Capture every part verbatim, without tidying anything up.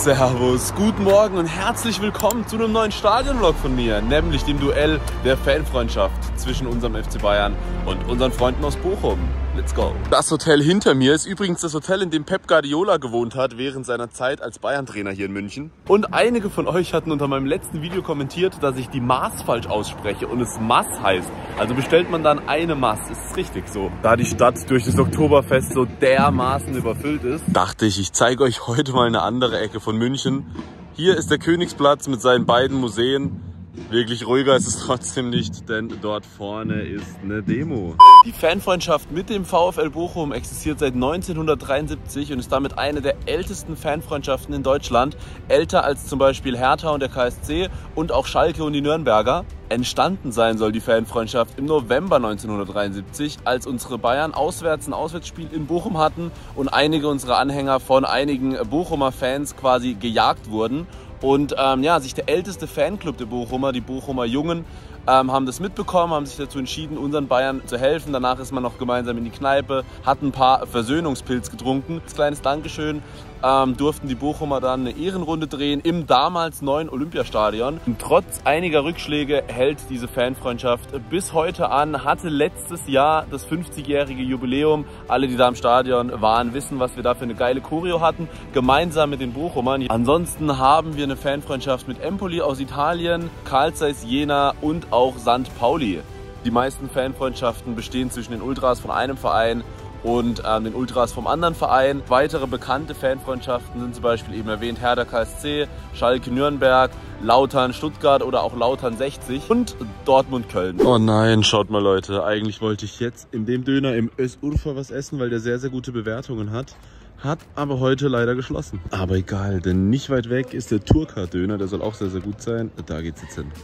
Servus, guten Morgen und herzlich willkommen zu einem neuen Stadionvlog von mir, nämlich dem Duell der Fanfreundschaft zwischen unserem F C Bayern und unseren Freunden aus Bochum. Let's go! Das Hotel hinter mir ist übrigens das Hotel, in dem Pep Guardiola gewohnt hat während seiner Zeit als Bayern-Trainer hier in München. Und einige von euch hatten unter meinem letzten Video kommentiert, dass ich die Maß falsch ausspreche und es Maß heißt. Also bestellt man dann eine Maß, ist es richtig so. Da die Stadt durch das Oktoberfest so dermaßen überfüllt ist, dachte ich, ich zeige euch heute mal eine andere Ecke von München. Hier ist der Königsplatz mit seinen beiden Museen. Wirklich ruhiger ist es trotzdem nicht, denn dort vorne ist eine Demo. Die Fanfreundschaft mit dem VfL Bochum existiert seit neunzehnhundertdreiundsiebzig und ist damit eine der ältesten Fanfreundschaften in Deutschland. Älter als zum Beispiel Hertha und der K S C und auch Schalke und die Nürnberger. Entstanden sein soll die Fanfreundschaft im November neunzehnhundertdreiundsiebzig, als unsere Bayern auswärts ein Auswärtsspiel in Bochum hatten und einige unserer Anhänger von einigen Bochumer Fans quasi gejagt wurden. Und ähm, ja, sich der älteste Fanclub der Bochumer, die Bochumer Jungen, ähm, haben das mitbekommen, haben sich dazu entschieden, unseren Bayern zu helfen. Danach ist man noch gemeinsam in die Kneipe, hat ein paar Versöhnungspilz getrunken. Als kleines Dankeschön ähm, durften die Bochumer dann eine Ehrenrunde drehen im damals neuen Olympiastadion. Und trotz einiger Rückschläge hält diese Fanfreundschaft bis heute an, hatte letztes Jahr das fünfzigjährige Jubiläum. Alle, die da im Stadion waren, wissen, was wir da für eine geile Choreo hatten, gemeinsam mit den Bochumern. Ansonsten haben wir eine Fanfreundschaft mit Empoli aus Italien, Carl Zeiss Jena und auch Sankt Pauli. Die meisten Fanfreundschaften bestehen zwischen den Ultras von einem Verein und ähm, den Ultras vom anderen Verein. Weitere bekannte Fanfreundschaften sind zum Beispiel eben erwähnt Hertha K S C, Schalke Nürnberg, Lautern Stuttgart oder auch Lautern sechzig und Dortmund Köln. Oh nein, schaut mal Leute, eigentlich wollte ich jetzt in dem Döner im Özurfa was essen, weil der sehr, sehr gute Bewertungen hat. Hat aber heute leider geschlossen. Aber egal, denn nicht weit weg ist der Turka-Döner, der soll auch sehr, sehr gut sein. Da geht's jetzt hin.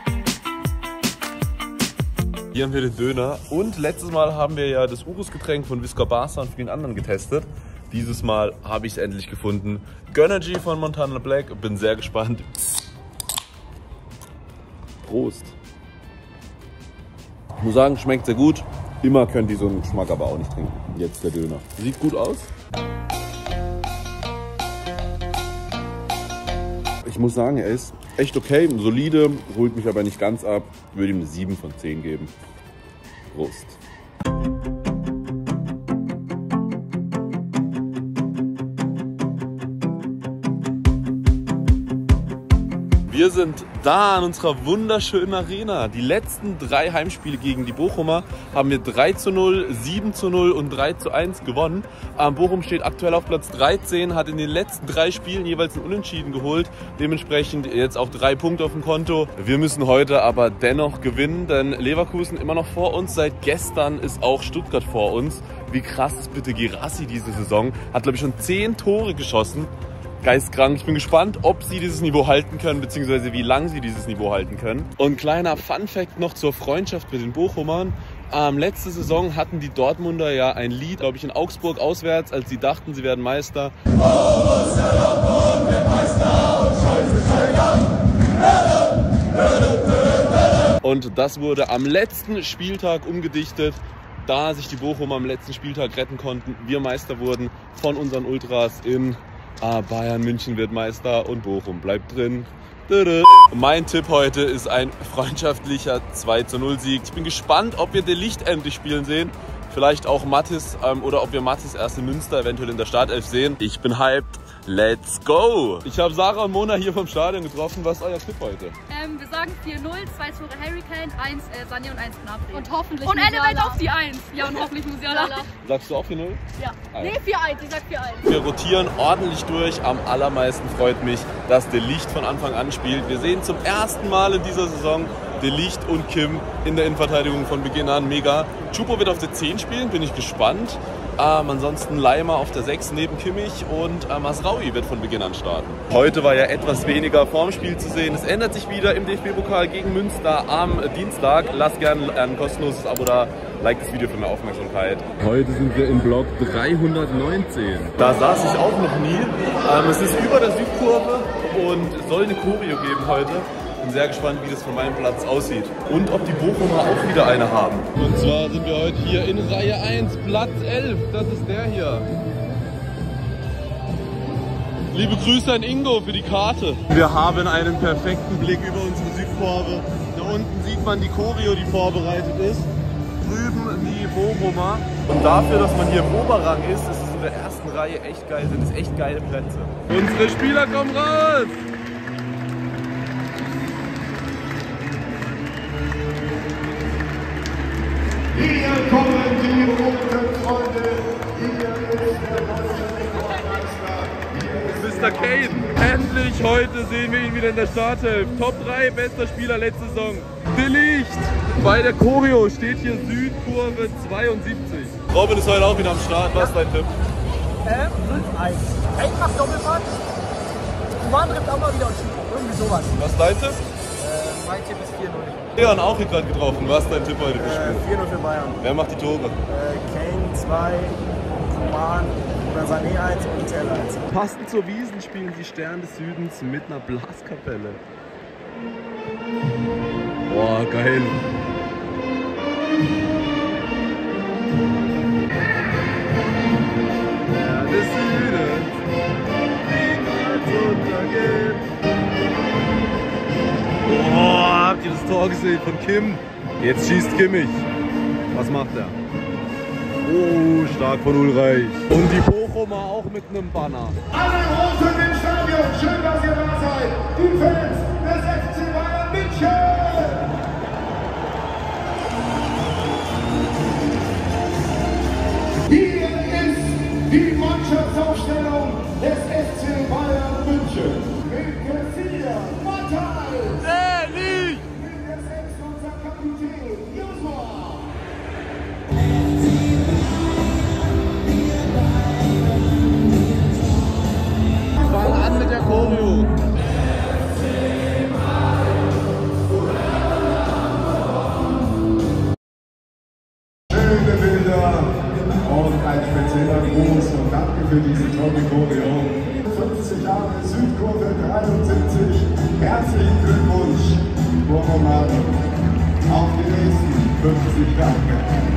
Hier haben wir den Döner und letztes Mal haben wir ja das Urus-Getränk von Visca Barca und vielen anderen getestet. Dieses Mal habe ich es endlich gefunden. Gönnergy von Montana Black, bin sehr gespannt. Prost! Ich muss sagen, schmeckt sehr gut. Immer könnt ihr so einen Geschmack aber auch nicht trinken. Jetzt der Döner. Sieht gut aus. Ich muss sagen, er ist echt okay, solide, holt mich aber nicht ganz ab. Würde ihm eine sieben von zehn geben. Prost. Wir sind da an unserer wunderschönen Arena. Die letzten drei Heimspiele gegen die Bochumer haben wir drei zu null, sieben zu null und drei zu eins gewonnen. Ähm, Bochum steht aktuell auf Platz dreizehn, hat in den letzten drei Spielen jeweils ein Unentschieden geholt. Dementsprechend jetzt auch drei Punkte auf dem Konto. Wir müssen heute aber dennoch gewinnen, denn Leverkusen immer noch vor uns. Seit gestern ist auch Stuttgart vor uns. Wie krass ist bitte Guirassy diese Saison? Hat, glaube ich, schon zehn Tore geschossen. Geistkrank. Ich bin gespannt, ob sie dieses Niveau halten können, beziehungsweise wie lange sie dieses Niveau halten können. Und kleiner Funfact noch zur Freundschaft mit den Bochumern. Ähm, letzte Saison hatten die Dortmunder ja ein Lied, glaube ich, in Augsburg auswärts, als sie dachten, sie werden Meister. Und das wurde am letzten Spieltag umgedichtet, da sich die Bochumer am letzten Spieltag retten konnten. Wir Meister wurden von unseren Ultras in Ah, Bayern München wird Meister und Bochum bleibt drin. Mein Tipp heute ist ein freundschaftlicher zwei zu null Sieg. Ich bin gespannt, ob wir De Ligt endlich spielen sehen. Vielleicht auch Mathis ähm, oder ob wir Mathis erst in Münster eventuell in der Startelf sehen. Ich bin hyped. Let's go! Ich habe Sarah und Mona hier vom Stadion getroffen. Was ist euer Tipp heute? Ähm, wir sagen vier null, zwei Tore Harry Kane, eins äh, Sanja und eins Gnabry. Und hoffentlich Und Element auf die eins. Ja, und hoffentlich Musiala. Sagst du auch vier null? Ja. Eins. Nee, vier eins. Ich sag vier eins. Wir rotieren ordentlich durch. Am allermeisten freut mich, dass De Ligt von Anfang an spielt. Wir sehen zum ersten Mal in dieser Saison De Ligt und Kim in der Innenverteidigung von Beginn an. Mega. Chupo wird auf der zehn spielen, bin ich gespannt. Ähm, ansonsten Leimer auf der sechs neben Kimmich und äh, Masraoui wird von Beginn an starten. Heute war ja etwas weniger vorm Spiel zu sehen. Es ändert sich wieder im D F B-Pokal gegen Münster am Dienstag. Lasst gerne ein kostenloses Abo da. Like das Video für mehr Aufmerksamkeit. Heute sind wir im Block dreihundertneunzehn. Da saß ich auch noch nie. Ähm, es ist über der Südkurve und es soll eine Choreo geben heute. Bin sehr gespannt, wie das von meinem Platz aussieht. Und ob die Bochumer auch wieder eine haben. Und zwar sind wir heute hier in Reihe eins, Platz elf. Das ist der hier. Liebe Grüße an Ingo für die Karte. Wir haben einen perfekten Blick über unsere Südkurve. Da unten sieht man die Choreo, die vorbereitet ist. Drüben die Bochumer. Und dafür, dass man hier im Oberrang ist, ist es in der ersten Reihe echt geil, sind es echt geile Plätze. Unsere Spieler kommen raus! Hier kommen die roten Freunde, hier ist der deutsche Rekordmeister. Mister Kane, endlich heute sehen wir ihn wieder in der Startelf. Top drei, bester Spieler letzte Saison. De Licht. Bei der Choreo steht hier Südkurve zweiundsiebzig. Robin ist heute auch wieder am Start. Was ist dein Tipp? Äh, fünf eins. Hank macht Doppelpack. Kuman trifft auch mal wieder und schießt. Irgendwie sowas. Was ist dein Tipp? Äh, mein Tipp ist vier null. Leon auch hier gerade getroffen. Was ist dein Tipp heute fürs Spiel? Äh, vier null für Bayern. Wer macht die Tore? Äh, Kane zwei, Kuman oder Sané eins und Tell eins. Passend zur Wiesn spielen die Sterne des Südens mit einer Blaskapelle. Boah, geil. Sterne des Südens, niemals untergehen. Boah, habt ihr das Tor gesehen von Kim? Jetzt schießt Kimmich. Was macht er? Oh, stark von Ulreich. Und die Bochumer auch mit einem Banner. Alle Rosen im Stadion, schön, dass ihr da seid. Die Fans des F C Bayern München. Hier ist die Mannschaftsaufstellung des F C Bayern München. Mit Garcia, Matthijs, Ehrlich! mit der sechs unser Kapitän, Joshua. Wir fangen an mit der Choreo. Schöne Bilder und ein spezieller Gruß und danke für diese tolle Choreo. fünfzig Jahre Südkurve dreiundsiebzig. Herzlichen Glückwunsch, Bochumer, auf die nächsten fünfzig Jahre.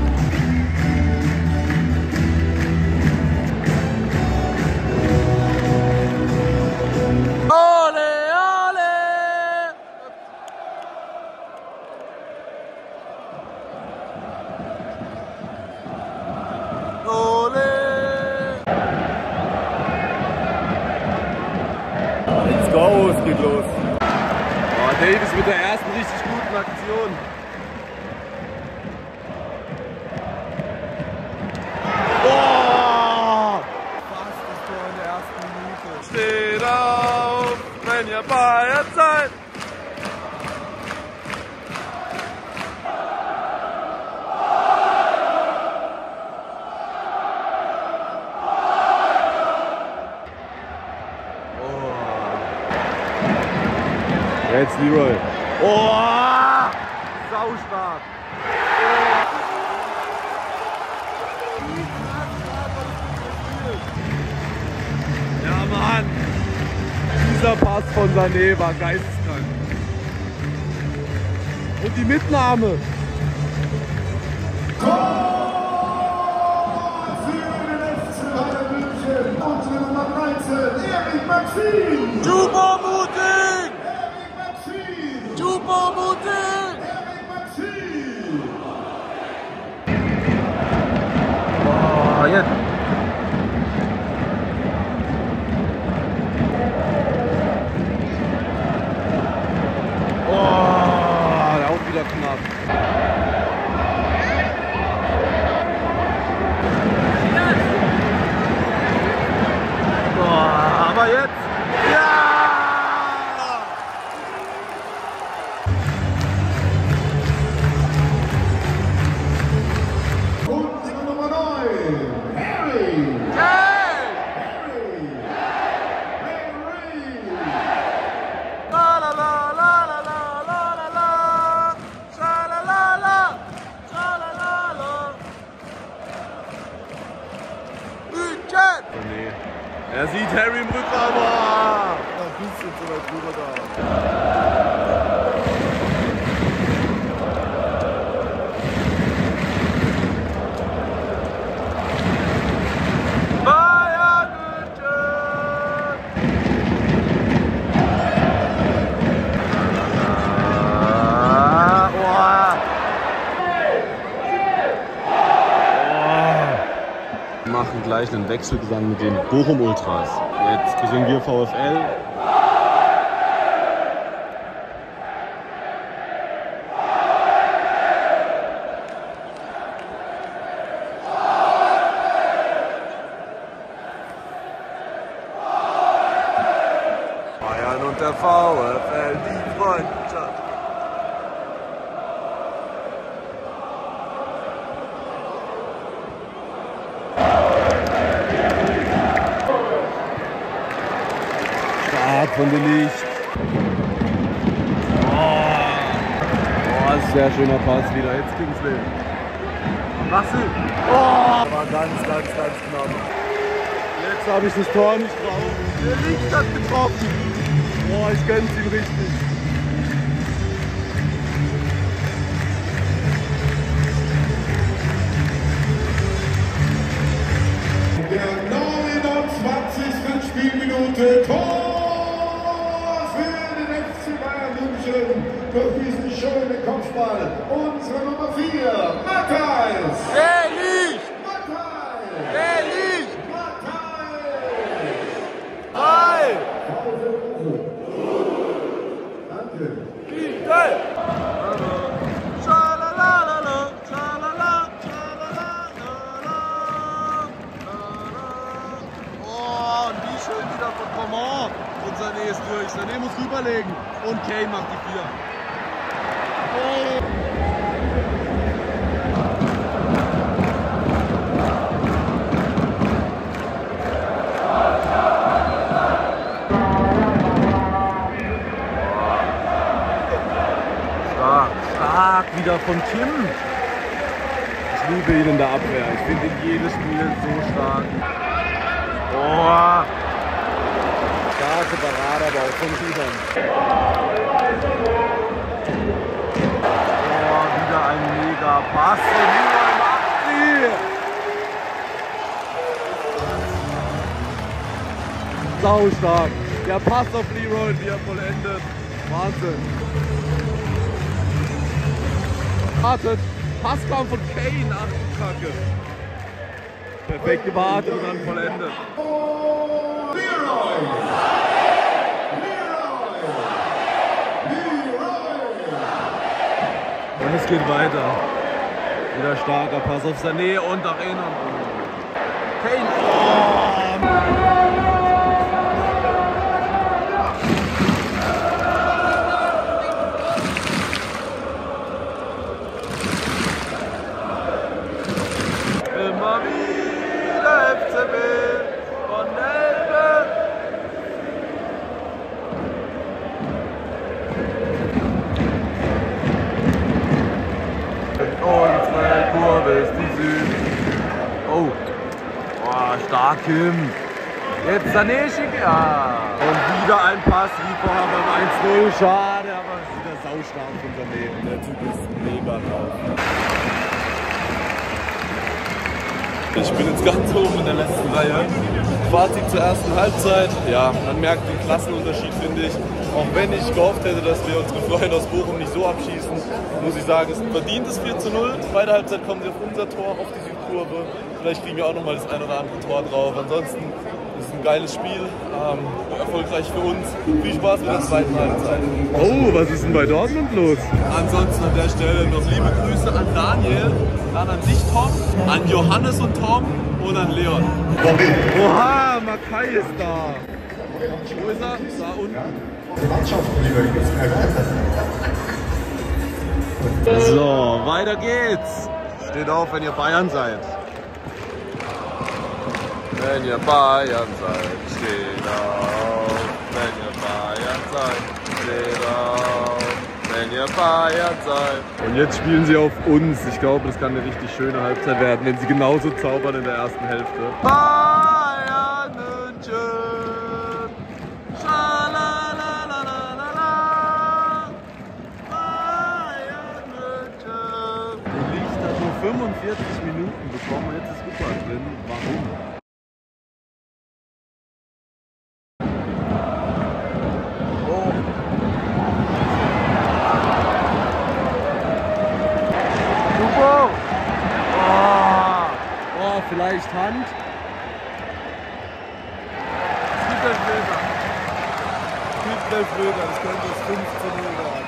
Ole, ole! Ole! Let's go, es geht los. Oh, Davis mit der ersten richtig guten Aktion. Oh! Fast das Tor in der ersten Minute. Steht auf, wenn ihr Bayern seid. Oh. Jetzt Leroy. Oh! Saustark. Ja, Mann! Dieser Pass von Sané war geisteskrank. Und die Mitnahme. Tor für den F C Bayern München. Unsere Nummer dreizehn, Erik Maxim. Choupo-Moting! Erik Maxim. Choupo-Moting! Erik Maxim. Oh, jetzt. Oh, der auch wieder knapp. Oh, aber jetzt. Ja! Unsere Nummer neun, Harry. Hey! Harry. Harry. La la la la la la la la la. Sha la la la. Sha la la la. Hütchen! Oh nee. Er sieht Harry im Rückraum. Oh. Ein bisschen zu weit drüber da. Bayern München! gleich einen Wechselgesang mit den Bochum Ultras. Jetzt grüßen wir VfL. Bayern und der VfL, die Freundschaft. Stark von der Licht. Oh, oh, sehr schöner Pass wieder. Jetzt Kingsley. Russell. Oh, war ganz, ganz, ganz knapp. Jetzt habe ich das Tor nicht drauf. Der Licht hat getroffen. Boah, ich gönn's ihm richtig. Der neunundzwanzigste Spielminute, Tor für den F C Bayern München durch diesen schönen Kopfball. Unsere Nummer vier, Matthijs. Der Licht! Matthijs. Der Licht! Matthijs. Hi! Danke. Hey! Schalalala, schalala, schalalala. Oh, und wie schön wieder von Coman. Und Sané ist durch. Sané muss rüberlegen. Und Kane macht die vier. Oh. Stark wieder von Kim. Ich liebe ihn in der Abwehr. Ich finde ihn jedes Spiel so stark. Oh. Starke Parade, aber auch von Schütern. Oh, wieder ein mega Pass. Leroy macht sie. Sau stark. Der Pass auf Leroy, wie er vollendet. Wahnsinn. Wartet. Passkampf von Kane, ach die Kacke. Perfekt gewartet und dann vollendet. Oh, Leroy! Leroy! Leroy! Und es geht weiter. Wieder starker Pass auf Sané und nach innen. Kane. Oh. Immer wieder F C B von Elbe. Unsere Kurve ist die Süd. Oh, oh stark Kim. Jetzt Sané schick. Ja. Und wieder ein Pass wie vorher beim eins null. Schade, aber es ist wieder saustark von Sané. Der Typ ist mega drauf. Ich bin jetzt ganz oben in der letzten Reihe. Fazit zur ersten Halbzeit. Ja, man merkt den Klassenunterschied, finde ich. Auch wenn ich gehofft hätte, dass wir unsere Freunde aus Bochum nicht so abschießen, muss ich sagen, es ist ein verdientes vier zu null. Zweite Halbzeit kommen sie auf unser Tor, auf die Südkurve. Vielleicht kriegen wir auch noch mal das ein oder andere Tor drauf. Ansonsten ist es ein geiles Spiel, ähm, erfolgreich für uns. Viel Spaß mit der zweiten Halbzeit. Oh, was ist denn bei Dortmund los? Ansonsten an der Stelle noch liebe Grüße an Daniel, dann an dich Tom, an Johannes und Tom und an Leon. Oha, Makai ist da. Wo ist er? Da unten. So, weiter geht's. Steht auf, wenn ihr Bayern seid. Wenn ihr Bayern seid, steht auf. Wenn ihr Bayern seid, steht auf. Wenn ihr Bayern seid. Und jetzt spielen sie auf uns. Ich glaube, das kann eine richtig schöne Halbzeit werden, wenn sie genauso zaubern in der ersten Hälfte. Bayern München. Schalalalala. Bayern München. Die Licht hat nur fünfundvierzig Minuten bekommen. Jetzt ist Upa drin. Warum? Oh, Oh, vielleicht Hand. elf Meter. Gibt elf Meter, das könnte das fünf zu null werden.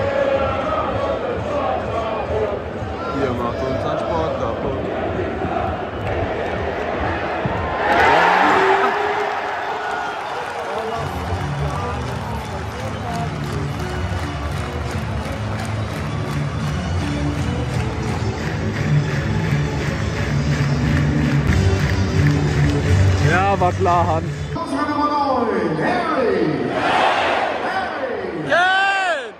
Hier macht uns ein Sport kaputt. Ja, war klar, Hand. Unsere Nummer neun, Harry! Harry! Gehen!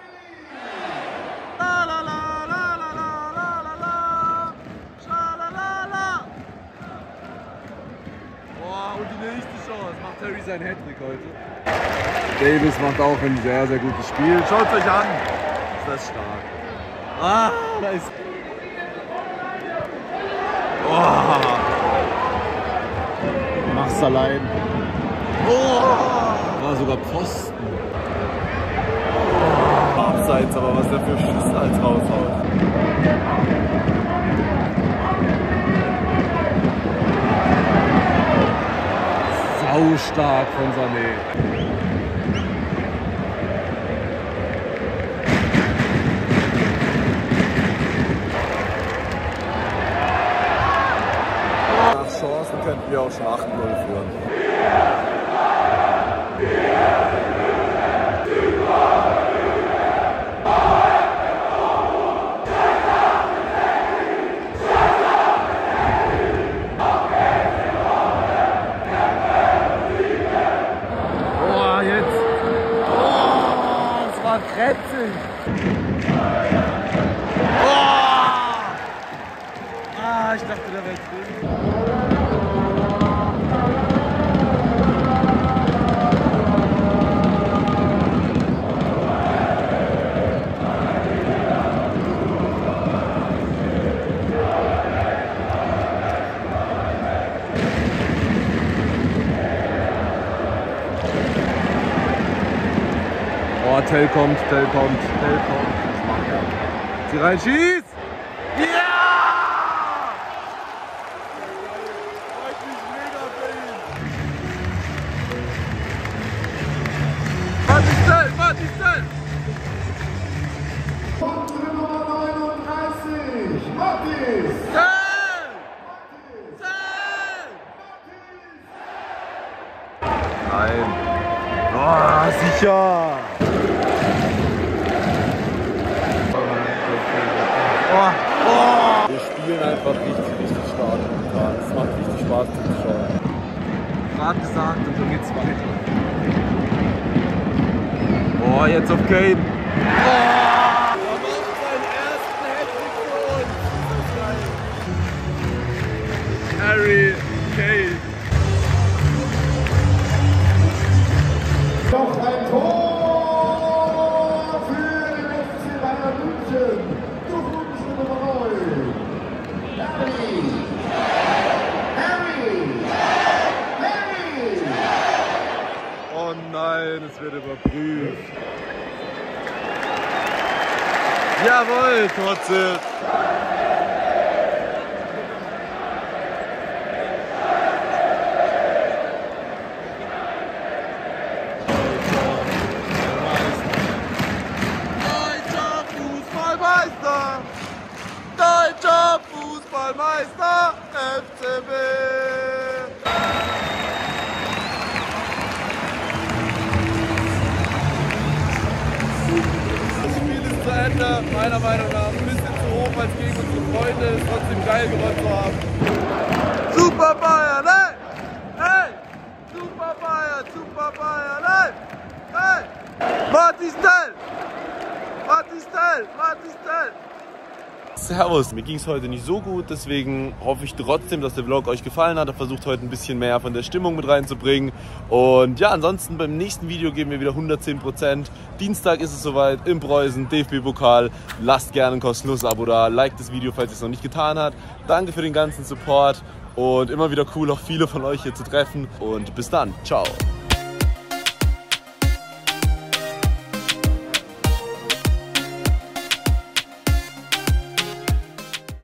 La la la la la la la la la. Schalalala. Boah, und die nächste Chance macht Harry sein Hattrick heute. Davis macht auch ein sehr, sehr gutes Spiel. Schaut euch an. Ist das stark. Ah, da ist... Oh. Mach's allein. Oh, war sogar Pfosten. Oh, abseits, aber was der für Schuss als raushaut. Sau stark von Sané. Chancen könnten wir auch schon acht null führen. Boah, jetzt. Oh, es war krätzig. Oh. Ah, ich dachte, der wäre drin. Oh, Tell kommt, Tell kommt, Tell kommt. Was macht er? Sie rein, schieß! Ja! Freut mich mega für ihn. Matis Tell, Matis Tell! Unsere Nummer neununddreißig, Matis! Tell! Tell! Nein. Oh, sicher! Oh, oh. Wir spielen einfach richtig, richtig stark momentan. Es macht richtig Spaß zu schauen. Gerade gesagt und so geht's weiter. Oh, jetzt auf Kane. Oh! Er macht seinen ersten Hattrick für uns. Harry Kane. Noch ein Tor für den F C Bayern München. Durch unsere Nummer neun. Harry! Harry! Harry! Oh nein, es wird überprüft. Jawohl, Torzel. Deutscher Fußballmeister F C B. Das Spiel ist zu Ende, meiner Meinung nach ein bisschen zu hoch als gegen unsere Freunde, ist trotzdem geil gewonnen zu haben. Super Bayern, hey! Hey! Super Bayern, super Bayern, hey! Hey! Matis Tell! Matis Tell! Matis Tell! Servus, mir ging es heute nicht so gut, deswegen hoffe ich trotzdem, dass der Vlog euch gefallen hat. Ich habe versucht, heute ein bisschen mehr von der Stimmung mit reinzubringen. Und ja, ansonsten beim nächsten Video geben wir wieder hundertzehn Prozent. Dienstag ist es soweit im Preußen, D F B-Pokal. Lasst gerne ein kostenloses Abo da, liked das Video, falls ihr es noch nicht getan habt. Danke für den ganzen Support und immer wieder cool, auch viele von euch hier zu treffen. Und bis dann, ciao.